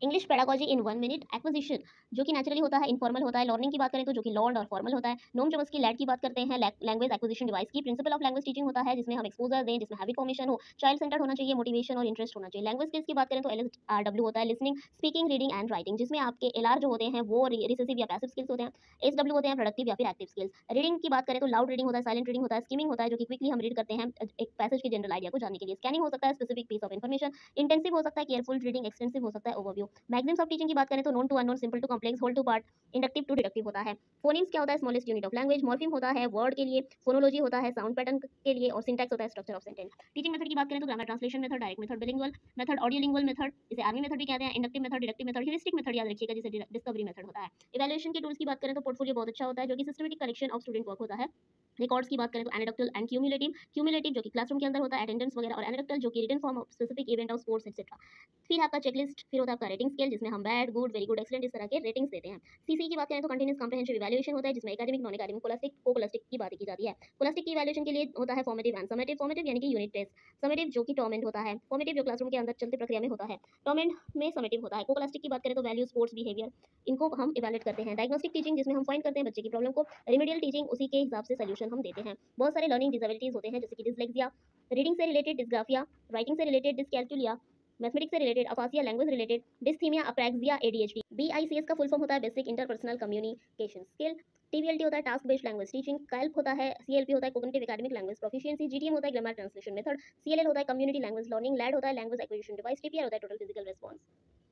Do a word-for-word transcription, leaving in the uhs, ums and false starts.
English pedagogy in one minute. Acquisition जो कि naturally होता है, इनफॉर्मल होता है। लर्निंग की बात करें तो जो कि लर्न्ड और फॉर्मल होता है। नोम चॉम्स्की लैड की बात करते हैं, लैंग्वेज एक्विजिशन डिवाइस की। प्रिंसिपल ऑफ लैंग्वेज टीचिंग होता है जिसमें हम एक्सपोजर दें, जिसमें हैबिट फॉर्मेशन हो, चाइल्ड सेंटर्ड होना चाहिए, मोटिवेशन और इंटरेस्ट होना चाहिए। लैंग्वेज स्किल्स की बात करें तो एल एस आर डब्ल्यू होता है, listening, speaking, reading and writing, जिसमें आपके एल आर जो होते हैं वो रिसेसिव या पैसिव स्किल्स होते हैं। एस डब्ल्यू होते हैं प्रोडक्टिव या फिर एक्टिव स्किल्स। रीडिंग की बात करें तो लाउड रीडिंग होता है, साइलेंट रीडिंग होता है, स्किमिंग होता है जो कि क्विकली हम रीड करते हैं एक पैसेज के जनरल आइडिया को जानने के लिए। स्कैनिंग हो सकता है, specific piece of information. Intensive हो सकता है, केयरफुल रीडिंग। एक्सटेंसिव हो सकता है, ओवरव्यू। मैग्जिम्स ऑफ टीचिंग की बात करें तो known to unknown, simple to complex, whole to part, inductive to deductive होता है। फोनिम्स क्या होता है? Smallest unit of language. Morpheme होता है वर्ड के लिए, फोनोलॉजी होता है साउंड पैटर्न के लिए, और सिंटैक्स होता है structure of sentence. Teaching method की बात करें तो grammar, translation method, direct method, bilingual method, audio lingual method, इसे आर्मी मेथड भी कहते हैं, inductive method, deductive method, heuristic method याद रखिएगा जिसे डिस्कवरी मेथड होता है। इवैल्यूएशन के टूल्स की बात करें तो पोर्टफोलियो बहुत अच्छा होता है जो कि systematic collection of student work होता है। रिकॉर्ड्स की बात करें तो एनेक्डोटल एंड क्यूमुलेटिव। क्यूमुलेटिव जो कि क्लासरूम के अंदर होता है, अटेंडेंस वगैरह, और एनेक्डोटल जो कि written form of specific event of sports etcetera. फिर आपका चेकलिस्ट, फिर होता है आपका रेटिंग स्केल जिसमें हम bad, good, very good, excellent इस तरह के रेटिंग्स देते हैं। सीसी की बात करें तो कंटीन्यूअस कॉम्प्रिहेंसिव इवैल्यूएशन होता है जिसमें academic, non academic, scholastic, scholastic की बात की जाती है। कोलास्टिक की इवैल्यूएशन के लिए होता है फॉर्मेटिव एंड समेटिव। फॉर्मेटिव यानी कि यूनिट टेस्ट, समेटिव जो कि टर्म एंड होता है, फॉर्मेटिव जो क्लासरूम के अंदर चलती प्रक्रिया में होता है, टर्म एंड में समेटिव होता है। कोलास्टिक की बात करें तो वैल्यू, स्पोर्ट्स, बिहेवियर, इनको हम इवैल्यूएट करते हैं। डायग्नोस्टिक टीचिंग जिसमें हम फाइंड करते हैं बच्चे की प्रॉब्लम को, रेमेडियल टीचिंग उसी के हिसाब से सॉल्यूशन हम देते हैं। बहुत सारे लर्निंग डिसेबिलिटीज होते हैं जैसे कि डिसलेक्सिया, रीडिंग से रिलेटेड डिस्ग्राफिया, राइटिंग से रिलेटेड डिसकैल्कुलिया, मैथमेटिक्स से related aphasia, language related dysthymia, apraxia, ADHD. BICS का फुल फॉर्म होता है basic interpersonal communication skill. TVLT होता है task based language teaching. CALP होता है, सीएलपी होता है cognitive academic language proficiency. GTM होता है ग्रामर ट्रांसलेशन मेथड। सीएलएल होता है कम्युनिटी लैंग्वेज लर्निंग। लैड होता है लैंग्वेज एक्विजिशन डिवाइस। टीपीआर होता है टोटल फिजिकल रिस्पांस।